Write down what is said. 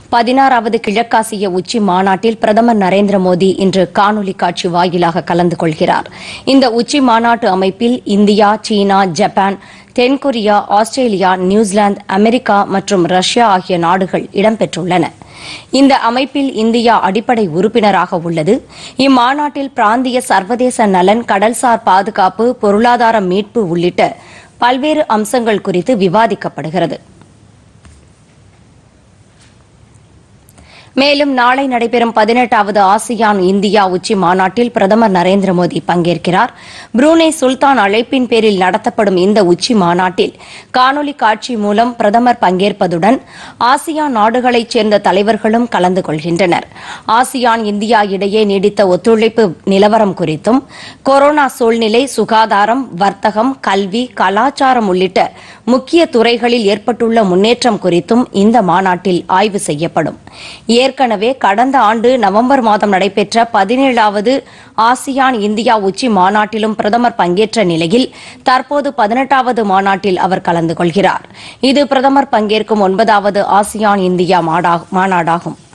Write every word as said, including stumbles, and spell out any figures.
பதினாறாவது கிழக்காசிய உச்சி மாநாட்டில் பிரதமர் நரேந்திர மோடி இன்று காணொலி காட்சி வாயிலாக கலந்து கொள்கிறார். இந்த உச்சி மாநாட்டு அமைப்பில் இந்தியா, சீனா, ஜப்பான், தென்கொரியா, ஆஸ்திரேலியா, நியூசிலாந்து, அமெரிக்கா மற்றும் ரஷ்யா ஆகிய நாடுகள் இடம்பெற்றுள்ளன. இந்த அமைப்பில் இந்தியா அடிப்படை உறுப்பினராக உள்ளது. இம்மாநாட்டில் பிராந்திய சர்வதேச நலன், கடல்சார் பாதுகாப்பு, பொருளாதார மீட்பு உள்ளிட்ட பல்வேறு அம்சங்கள் குறித்து விவாதிக்கப்படுகிறது. மேலும் நாளை நடைபெறும் பதினெட்டாவது ஆசியான் இந்தியா உச்சி மாநாட்டில் பிரதமர் நரேந்திர மோடி பங்கேற்கிறார். புரூனே சுல்தான் அழைப்பின் பேரில் நடத்தப்படும் இந்த உச்சி மாநாட்டில் காணொலி காட்சி மூலம் பிரதமர் பங்கேற்பதுடன் ஆசியான் நாடுகளைச் சேர்ந்த தலைவர்களும் கலந்து கொள்கின்றனர். ஆசியான் இந்தியா இடையே நீடித்த ஒத்துழைப்பு நிலவரம் குறித்தும், கொரோனா சூழ்நிலை, சுகாதாரம், வர்த்தகம், கல்வி, கலாச்சாரம் உள்ளிட்ட முக்கிய துறைகளில் ஏற்பட்டுள்ள முன்னேற்றம் குறித்தும் இந்த மாநாட்டில் ஆய்வு செய்யப்படும். ஏற்கனவே கடந்த ஆண்டு நவம்பர் மாதம் நடைபெற்ற பதினேழாவது ஆசியான் இந்தியா உச்சி மாநாட்டிலும் பிரதமர் பங்கேற்ற நிலையில் தற்போது பதினெட்டாவது மாநாட்டில் அவர் கலந்து கொள்கிறார். இது பிரதமர் பங்கேற்கும் ஒன்பதாவது ஆசியான் இந்தியா மாநாடாகும்.